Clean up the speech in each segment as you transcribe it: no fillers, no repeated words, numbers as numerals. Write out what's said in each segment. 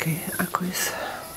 Okej, ako jest.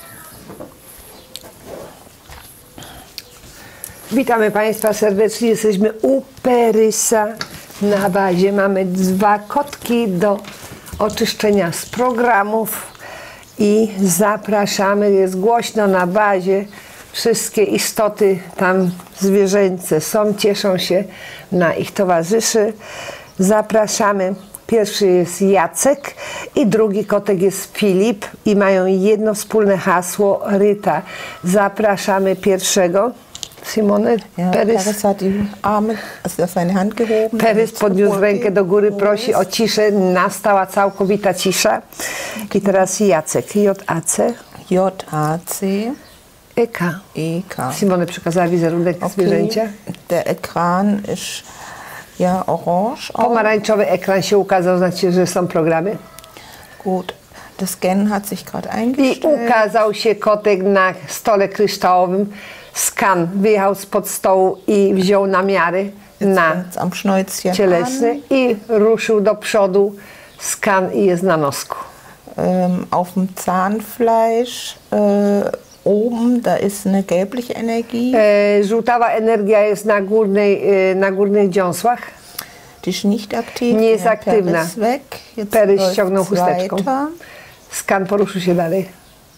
Witamy Państwa serdecznie. Jesteśmy u Perysa na bazie. Mamy 2 kotki do oczyszczenia z programów i zapraszamy. Jest głośno na bazie. Wszystkie istoty tam zwierzęce są, cieszą się na ich towarzyszy. Zapraszamy. Pierwszy jest Jacek i drugi kotek jest Filip i mają jedno wspólne hasło Ryta. Zapraszamy pierwszego. Simone, Ja, Peris hat die Arme, also seine Hand gehoben. Peris podniósł rękę do góry, prosi o ciszę. Nastała całkowita cisza. I teraz Jacek. J-A-C. J-A-C. E-K. E-K. Simone przekazała wizerunek zwierzęcia. Der Ekran ist ja orange. Pomarańczowy ekran się ukazał, znaczy, że są programy. Gut. Der Scan hat sich gerade I eingestellt. ukazał się kotek na stole kryształowym. Skan wyjechał spod stołu i wziął namiary na am Schnäuzchen cielesny i ruszył do przodu. Skan i jest na nosku. Auf dem Zahnfleisch oben, da ist eine gelbliche Energie. Żółtawa energia jest na górnych dziąsłach. Die ist nicht aktiv. Nie jest aktywna. Peris weg. Jetzt Peris läuft's ściągnął chusteczką. weiter. Skan poruszył się dalej.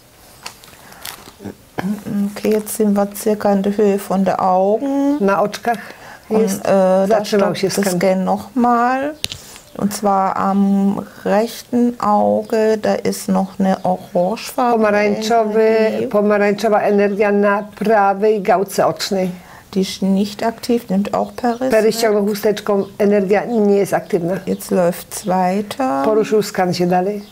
Okay, jetzt sind wir circa in der Höhe von der Augen. Na oczkach jest. Und da Zatrzymał się stoppt der skan. Scan nochmal. Und zwar am rechten Auge, da ist noch eine orangefarbene Energie. Pomarańczowa energia na prawej gałce ocznej. Die ist nicht aktiv, nimmt auch Peris. Peris ściągnął chusteczką, energia nie jest aktywna. Jetzt läuft's weiter. Poruszył skan się dalej.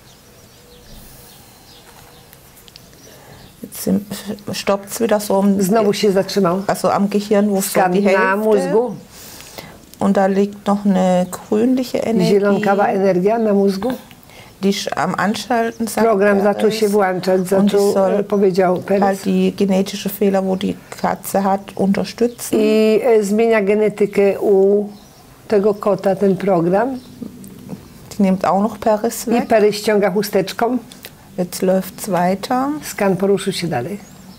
Jetzt stoppt's wieder so Znowu się zatrzymał. also am Gehirn, wo so Skan die na Hälfte. mózgu. Und da liegt noch eine grünliche Energie. Zielonkawa energia na mózgu. Die ist am Anschalten, sagt Program zaczął Peris. się włączać, Und die soll powiedział Peris. halt die genetische Fehler, wo die Katze hat, unterstützen. I zmienia genetykę u tego kota ten program. Die nimmt auch noch Peris I weg. Peris ściąga chusteczką. Jetzt läuft's weiter. Skan poruszył się dalej.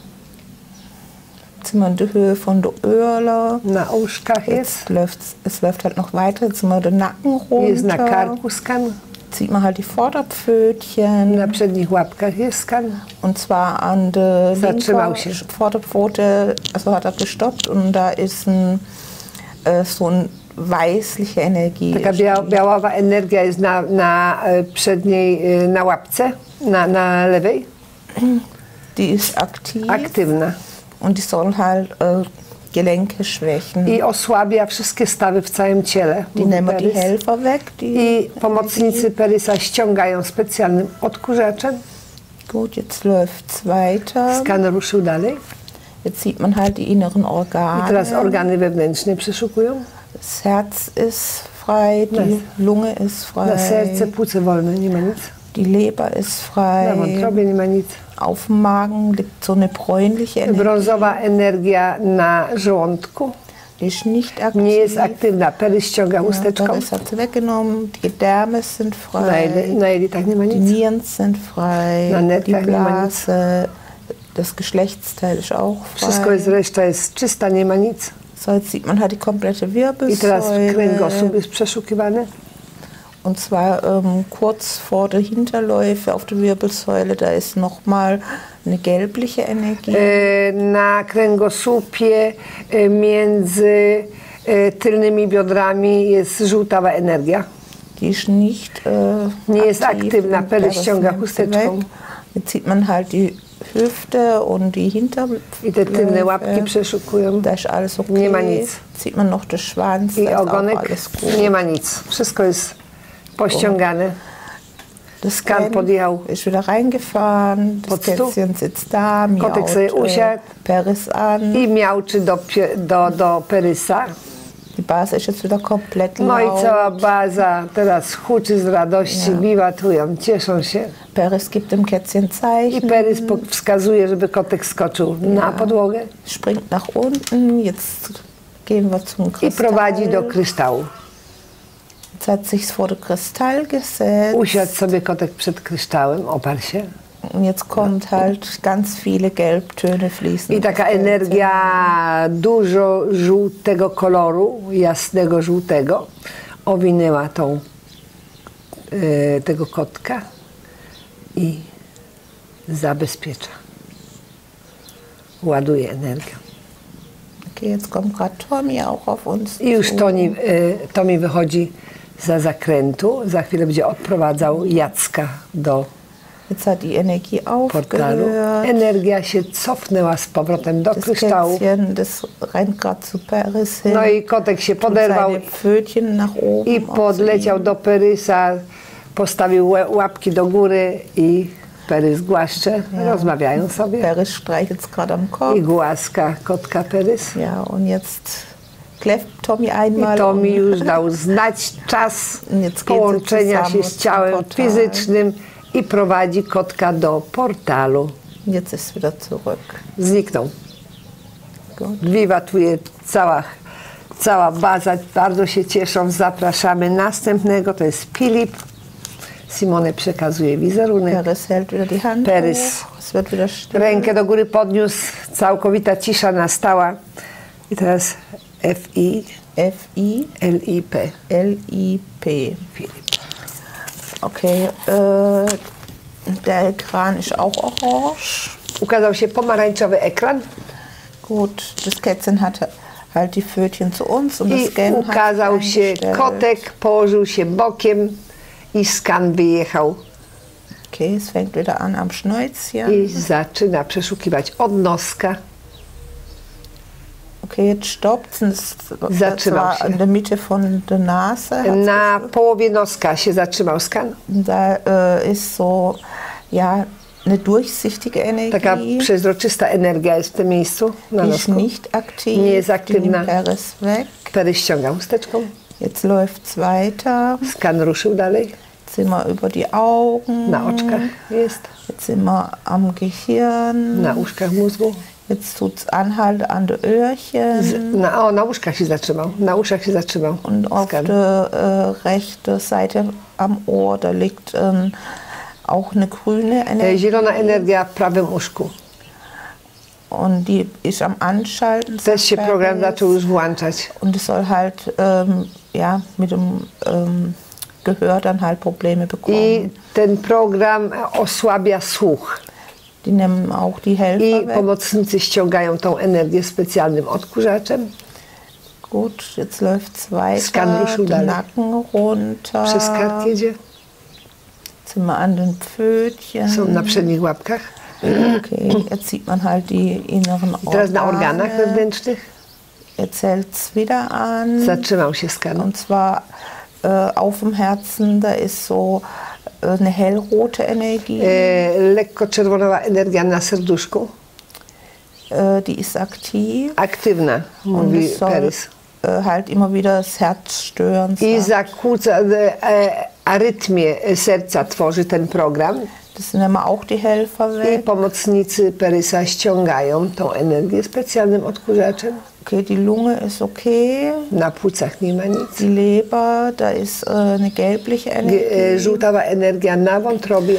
Jetzt sind wir in der Höhe von der Ohrle. Na uszkach jest. Es läuft halt noch weiter. Jetzt sind wir den Nacken Jest na runter. karku skan. Sieht man halt die Vorderpfötchen. Na przednich łapkach jest skan. Und zwar an der Zatrzymał linken się. Vorderpfote, also hat er gestoppt und da ist so ein weißliche Energie. Taka biaława energia jest na przedniej, na łapce, na lewej. Die ist aktiv. Aktywna. Und die soll halt Gelenke schwächen. I osłabia wszystkie stawy w całym ciele. Die nehmen die Helfer weg. I pomocnicy Perisa ściągają specjalnym odkurzaczem. Gut, jetzt läuft's weiter. Skan ruszył dalej. Jetzt sieht man halt die inneren Organe. I teraz organy wewnętrzne przeszukują. Das Herz ist frei, die Lunge ist frei. Na serce, płuce wolne, nie ma nic. Die Leber ist Na frei. wątrobie nie ma nic. Auf dem Magen liegt so eine bräunliche Energie. Brązowa energia na żołądku. Die ist nicht aktiv. Nie jest aktywna. Perys ściąga chusteczką. Peris hat sie weggenommen. Die Gedärme sind frei. Na jelitach nie ma Die nic. Nieren sind frei. Na Die nerkach nie ma nic. Blase, das Geschlechtsteil ist auch Wszystko jest, frei. reszta jest czysta, nie ma nic. So, jetzt sieht man halt die komplette I teraz Wirbelsäule. kręgosłup jest przeszukiwany. Und zwar kurz vor der Hinterläufe auf der Wirbelsäule, da ist nochmal eine gelbliche Energie. Na kręgosłupie między tylnymi biodrami jest żółtawa energia. Die ist nicht Nie jest aktiv aktywna. und Peris Peris ściąga nimmt sie chusteczką. weg. Jetzt sieht man halt die Hüfte und die I te tylne Hinterläufe. łapki przeszukują. Da ist alles okay. Nie ma nic. Sieht man noch den Schwanz, I da ist auch ogonek alles gut. nie ma nic. Wszystko jest pościągane. Das Skan podjechał ist wieder reingefahren, das pod stół. Kätzchen sitzt da, Kotek sobie miaut usiadł Peris an. i miauczy do Perysa. Die Base ist jetzt wieder komplett No i laut. cała baza teraz huczy z radości, wiwatują, cieszą się. Peris gibt dem Kätzchen I Zeichen, Perys wskazuje, żeby kotek skoczył na podłogę springt nach unten. Jetzt gehen wir zum i Kristall. prowadzi do kryształu. Jetzt hat sich vor den Kristall gesetzt. Usiadł sobie kotek przed kryształem, oparł się. Jetzt kommt halt ganz viele Gelbtöne fließen. I taka energia dużo żółtego koloru, jasnego żółtego, owinęła tego kotka i zabezpiecza. Ładuje energię. Okay, jetzt kommt gerade Tommy auch auf uns. I już Tommy wychodzi za zakrętu. Za chwilę będzie odprowadzał Jacka do Jetzt hat die Energie portalu. aufgehört. Energia się cofnęła z powrotem do kryształu. Das rennt gerade zu Peris hin. No i kotek się poderwał Seine Pfötchen nach oben. i podleciał do Perysa, postawił łapki do góry i Perys głaszcze, rozmawiają sobie. Peris streichelt gerade am Kopf. I głaska kotka Perys. Ja, und jetzt kläfft Tommy einmal. I Tommy już dał znać czas połączenia się z ciałem fizycznym i prowadzi kotka do portalu. Jetzt ist wieder zurück. Zniknął. Gut. Wiwatuje cała baza. Bardzo się cieszą. Zapraszamy następnego. To jest Filip. Simone przekazuje wizerunek. Peris hält wieder die Hand Peris hoch. Es wird wieder still. rękę do góry podniósł. Całkowita cisza nastała. I teraz F-I-L-I-P. L-I-P. Filip. Okay, der Ekran ist auch orange. Ukazał się pomarańczowy ekran Gut, das Kätzchen hatte halt die Pfötchen zu uns und das i Scan hat ukazał się eingestellt. kotek, położył się bokiem i skan wyjechał Okay, es fängt wieder an am Schnäuzchen. i zaczyna przeszukiwać od noska. Okay, jetzt stoppt es. Das Zatrzymał war się. in der Mitte von der Nase. hat's Na połowie noska się zatrzymał skan. Da ist so, ja, eine durchsichtige Energie. Taka przezroczysta energia jest w tym miejscu na Die ist nosku. nicht aktiv. Nie jest Die aktywna. nimmt Peris weg. Perys ściąga chusteczką. Jetzt läuft's weiter. Skan ruszył dalej. Jetzt sind wir über die Augen. Na oczkach jest. Jetzt sind wir am Gehirn. Na uszkach mózgu. Jetzt tut's anhalten an den Öhrchen. Na uszkach się zatrzymał. Na uszach się zatrzymał. Und auf Skan. der rechten Seite am Ohr, da liegt auch eine grüne Energie. Zielona energia w prawym uszku. Und die ist am Anschalten. Też się program zaczął już włączać. Und es soll halt ja, mit dem Gehör dann halt Probleme bekommen. I ten program osłabia słuch. Die nehmen auch die Helfer I weg. pomocnicy ściągają tą energię specjalnym odkurzaczem. Gut, jetzt läuft's weiter. Skan ruszył Den dalej. Nacken runter. Przez kark jedzie. Jetzt sind wir an den Pfötchen. Są na przednich łapkach. Okay, jetzt sieht man halt die inneren I teraz na organach Organe. wewnętrznych Jetzt hält's wieder an. zatrzymał się skan. Und zwar auf dem Herzen, da ist so eine hellrote Energie. Lekko czerwonowa energia na serduszku. Die ist aktiv. Aktywna, Und mówi es soll Perys. halt immer wieder das Herz stören. I zakłóca arytmię serca tworzy ten program. Das nehmen wir auch die Helfer I weg. pomocnicy Perysa ściągają tą energię specjalnym odkurzaczem. Okay, die Lunge ist okay. Na płucach nie ma nic. Die Leber, da ist eine gelbliche Energie. Żółtawa energia na wątrobie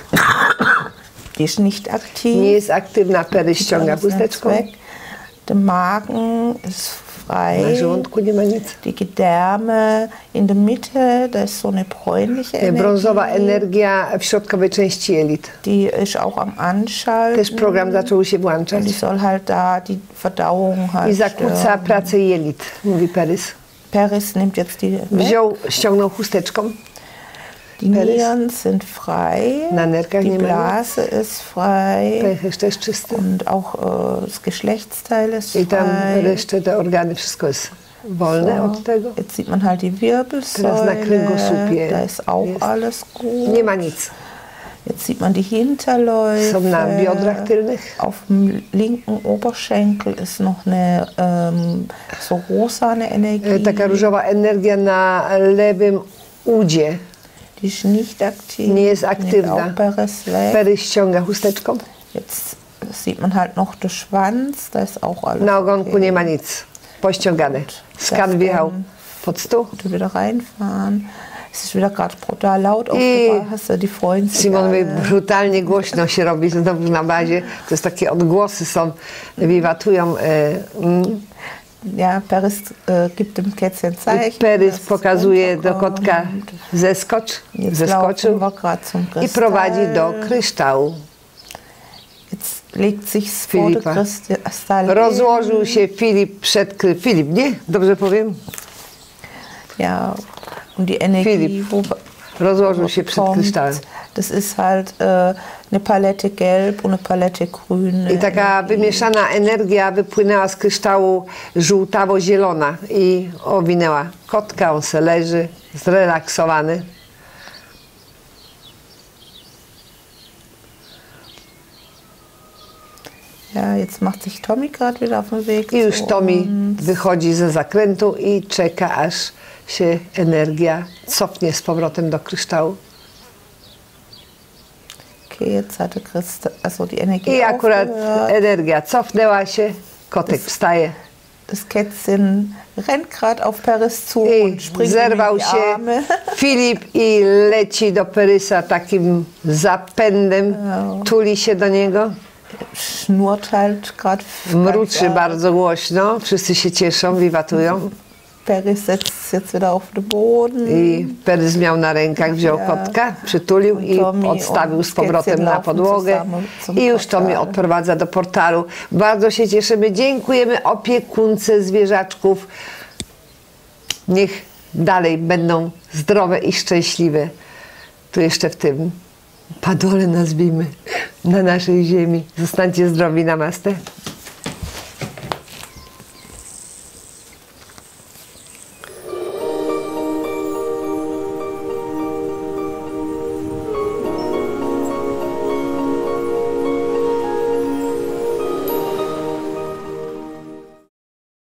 Die ist nicht aktiv. nie jest aktywna. Perys ściąga Alles chusteczką. weg. Der Magen ist Na frei. żołądku nie ma nic. Die Gedärme in der Mitte, da ist so eine bräunliche Energie. Brązowa energia w środkowej części jelit. Die ist auch am Anschalten. Też program zaczął się włączać. Die soll halt da die Verdauung I halt zakłóca stören. pracę jelit, mówi Perys. Peris nimmt jetzt die weg. Ściągnął chusteczką. Die Peris. Nieren sind frei. Na nerkach Die nie ma nic. Blase ist frei. Pęcherz też czysty. Und auch das Geschlechtsteil ist I tam frei. resztę, te organy, wszystko jest wolne od tego. Jetzt sieht man halt die Teraz na Wirbelsäule. kręgosłupie Da ist auch jest. alles gut. Nie ma nic. Jetzt sieht man die Hinterläufe. Są na biodrach tylnych. Auf dem linken Oberschenkel ist noch eine so rosane Energie. Taka różowa energia na lewym udzie. Die ist nicht aktiv. Nie jest Nimmt aktywna. auch Peris weg. Perys ściąga chusteczką. Jetzt sieht man halt noch den Schwanz. Da ist auch alles Na ogonku okay. nie ma nic. Pościągane. Skan wjechał pod stół. Du wieder reinfahren. Es ist wieder gerade brutal laut aufgebracht, hast du die Freunde. Simon mówi, brutalnie głośno się robi znowu na bazie. To jest takie odgłosy są, wiwatują. Ja, Peris gibt dem Kätzchen Zeichen. Peris pokazuje do kotka zeskoczył i prowadzi do kryształu. Jetzt legt sich vor der Kristall. Rozłożył się Filip przed Filip, nie? Dobrze powiem? Ja, und die Energie, Filip rozłożył się przed kryształem. Das ist halt eine Palette gelb und eine Palette grün. I taka wymieszana energia wypłynęła z kryształu żółtawo-zielona i owinęła kotka, on se leży, zrelaksowany. Ja, jetzt macht sich Tommy gerade wieder auf den Weg. I już Tommy wychodzi ze zakrętu i czeka, aż się energia cofnie z powrotem do kryształu. Okay, jetzt hatte die Energie I akurat energia cofnęła się, kotek wstaje. Das Kätzchen rennt gerade auf Peris zu und springt zerwał in die się Arme. Filip i leci do Perisa takim zapędem, tuli się do niego. Schnurrt halt gerade. Mruczy bardzo głośno, wszyscy się cieszą, wiwatują. Peris setzt jetzt wieder auf den Boden. I Perys miał na rękach, wziął kotka, przytulił i odstawił z powrotem na podłogę. I już Tommy odprowadza do portalu. Bardzo się cieszymy, dziękujemy opiekunce zwierzaczków. Niech dalej będą zdrowe i szczęśliwe. Tu jeszcze w tym padole nazwijmy, na naszej ziemi. Zostańcie zdrowi, namaste.